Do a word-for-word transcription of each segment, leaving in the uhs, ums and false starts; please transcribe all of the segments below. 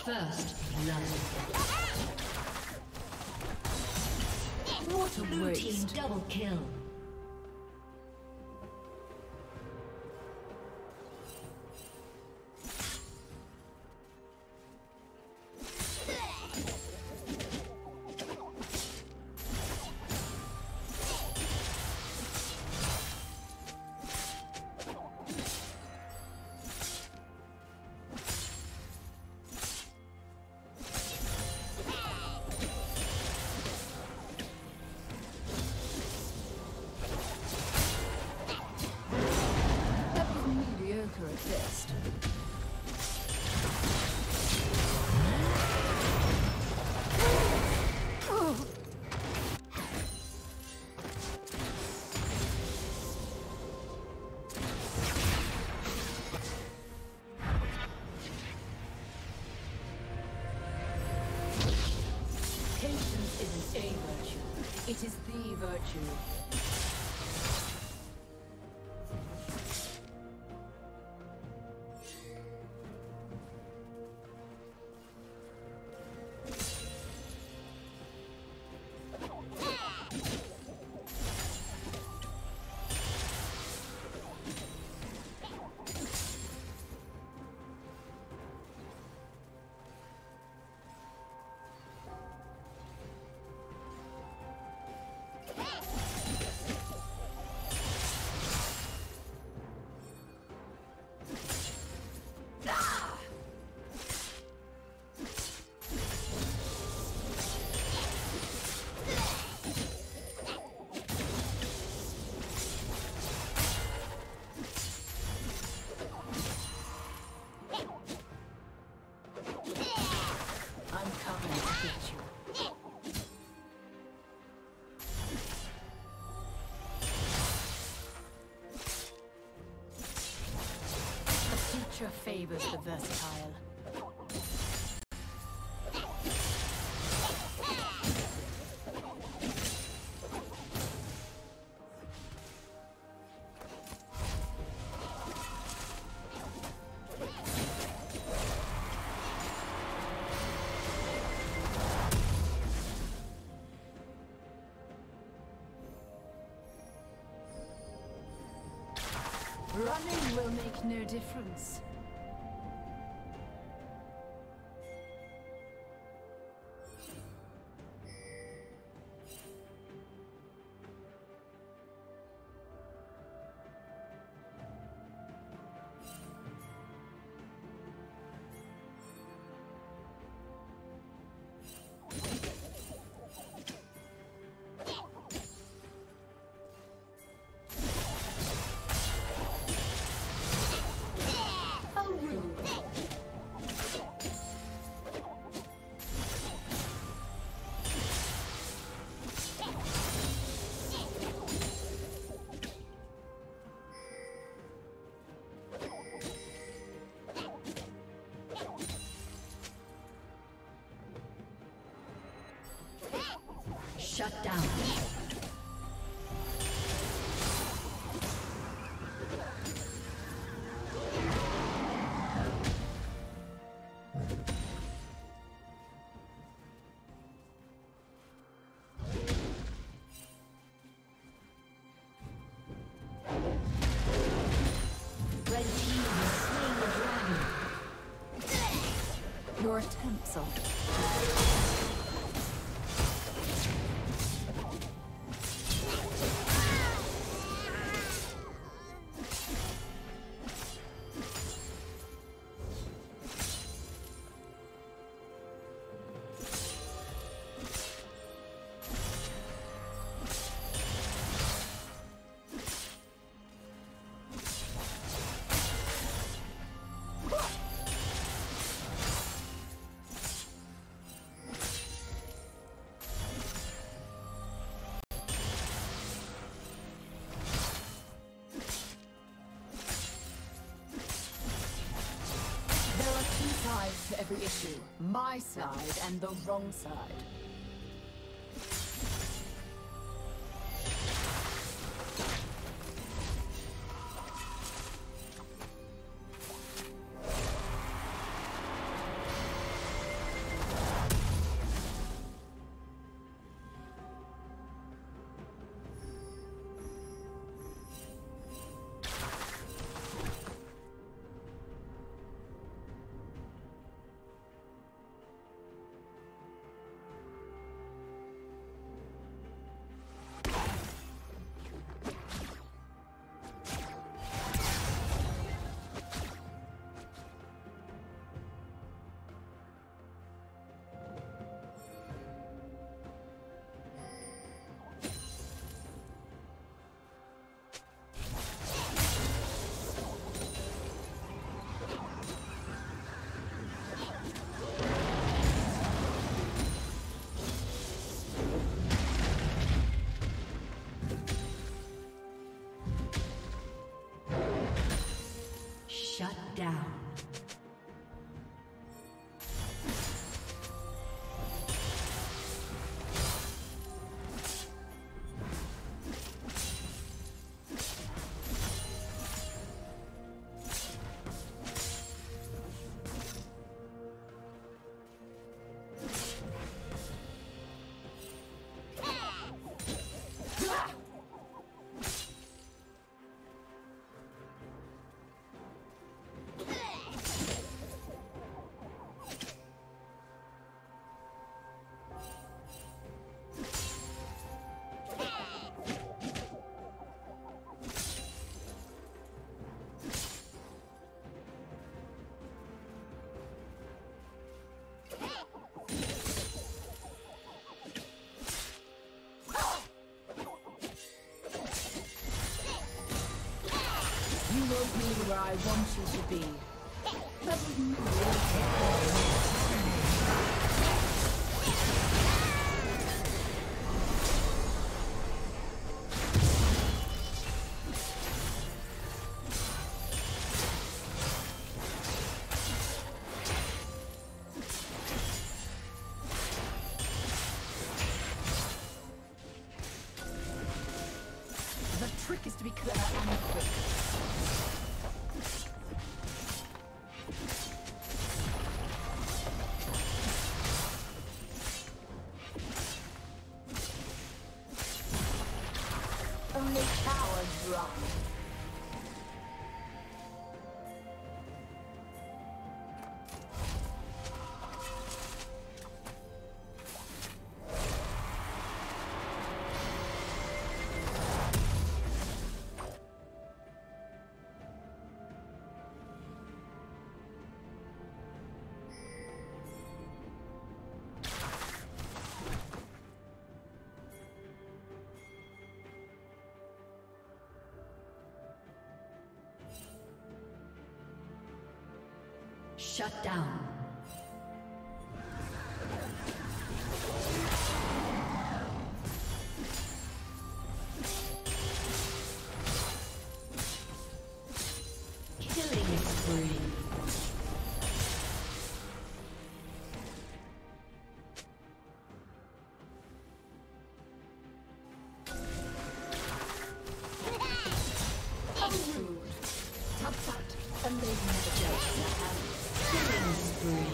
First blood. What a Blue waste. Team double kill. At best. Patience isn't a virtue. It is the virtue. Favors the versatile. Running will make no difference. Shut down. Red team has slain the dragon. Your attempts are... To every issue, my side and the wrong side. Shut down. You will be where I want you to be. That was the trick is to be clever and quick. Only cowards run. Shut down. Killing spree. Tap that, and they never just Killing spree.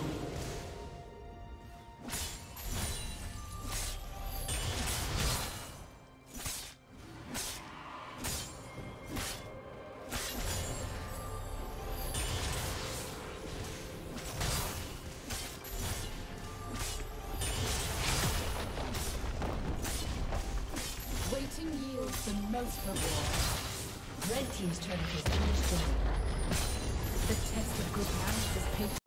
Waiting yields the most reward. Red team's turret has been destroyed. The test of good manners is patience.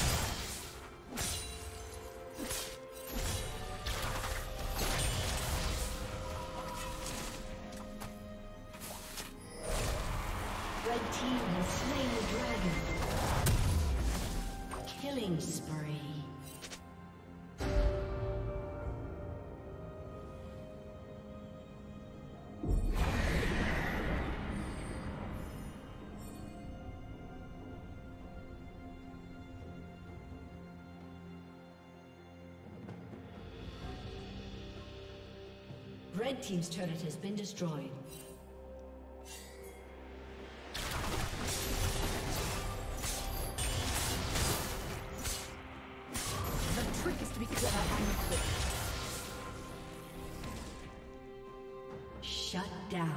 Red team has slain the dragon. Killing spree. Red team's turret has been destroyed. The trick is to be clever and quick. Shut down.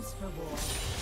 most reward.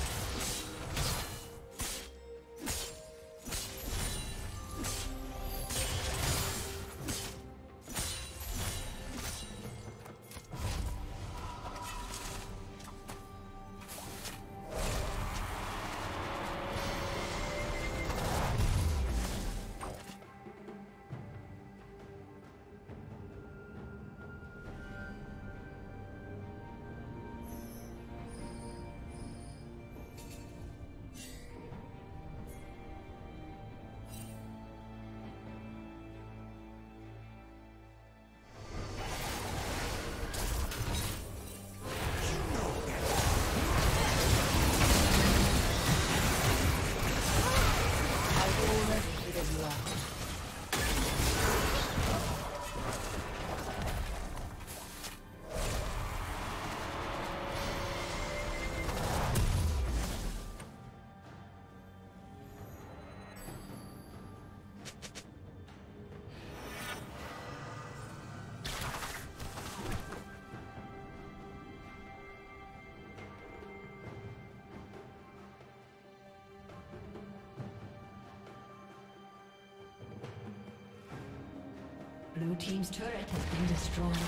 Blue team's turret has been destroyed.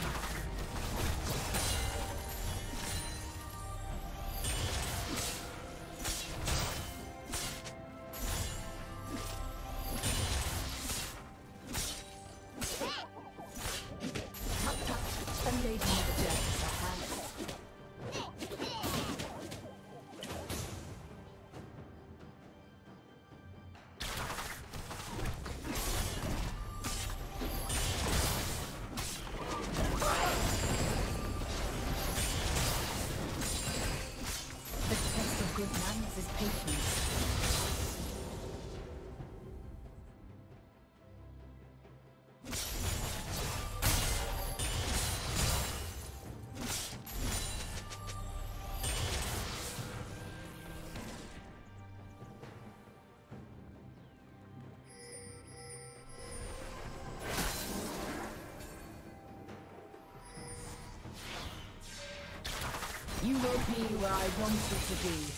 You will be where I want you to be.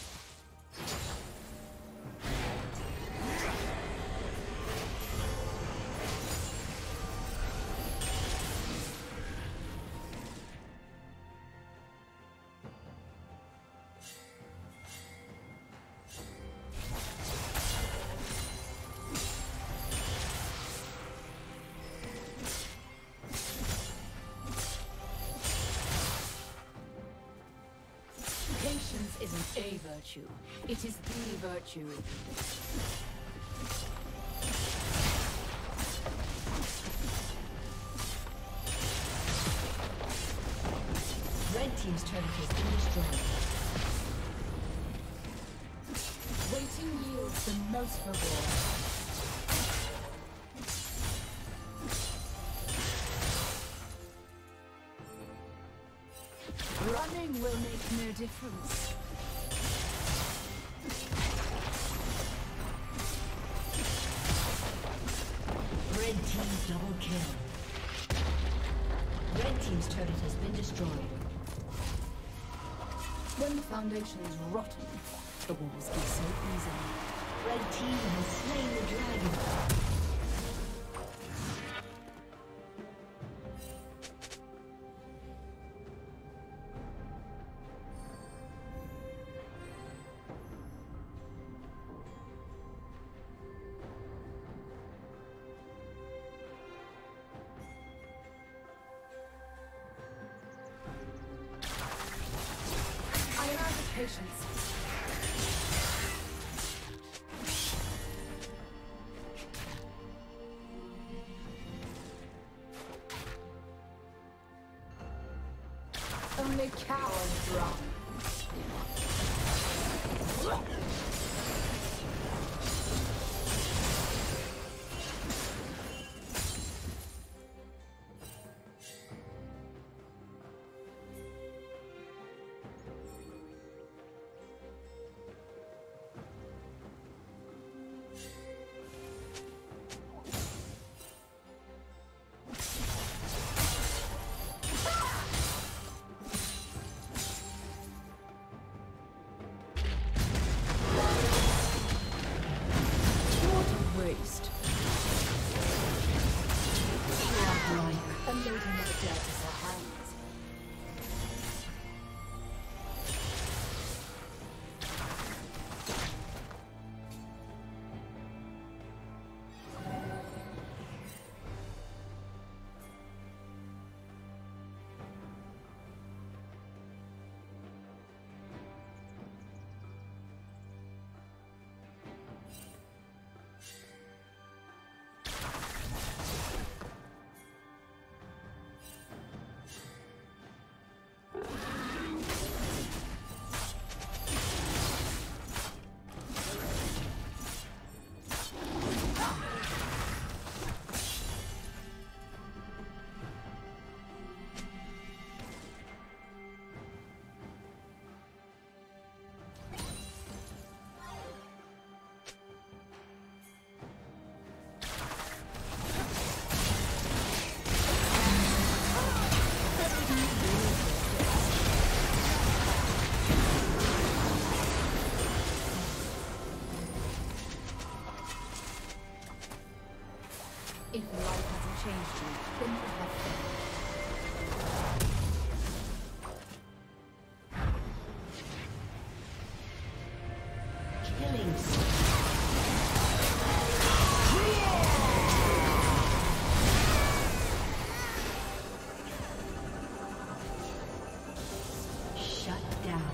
Patience isn't a virtue, it is the virtue. Red team's turret has been destroyed. Waiting yields the most reward. Running will make no difference. Red team double kill. Red team's turret has been destroyed. When the foundation is rotten, the walls give so easily. Red team has slain the dragon. Patience. Only cowards run. dirties her hands. If life hasn't changed you, then you have failed. Killing shut down.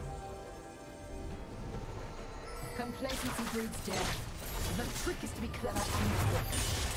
Complacency breeds death. The trick is to be clever and quick.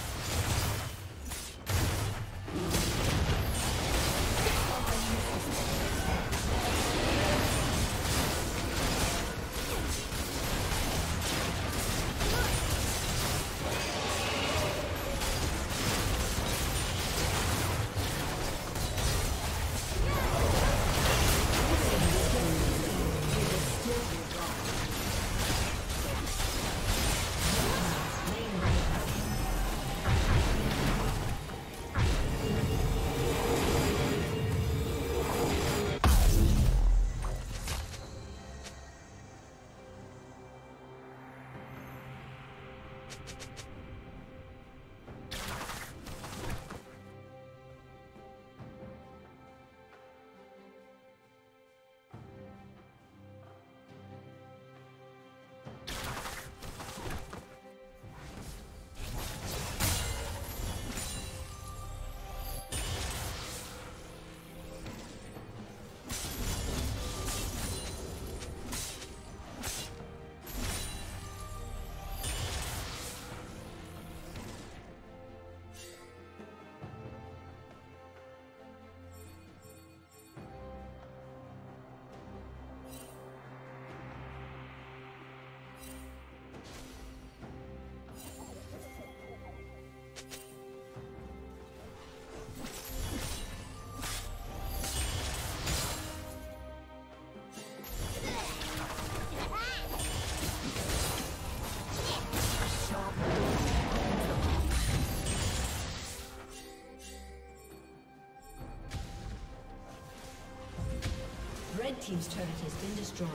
Red team's turret has been destroyed.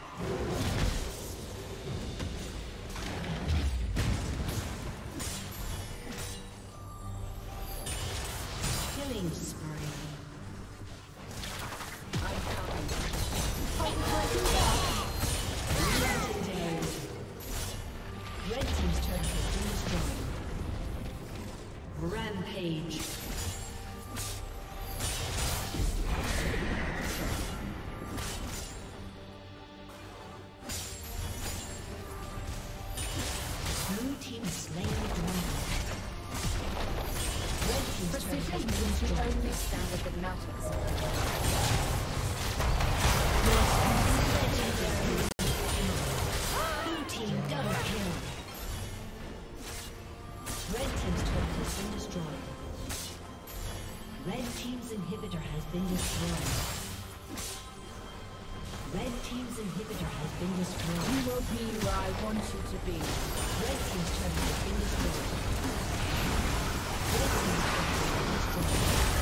Killing spree. I'm coming. Legendary. Red team's turret has been destroyed. Rampage. Inhibitor has been destroyed. Red team's inhibitor has been destroyed. You will be where I want you to be. Red team's turret has been destroyed. Red team's turret has been destroyed.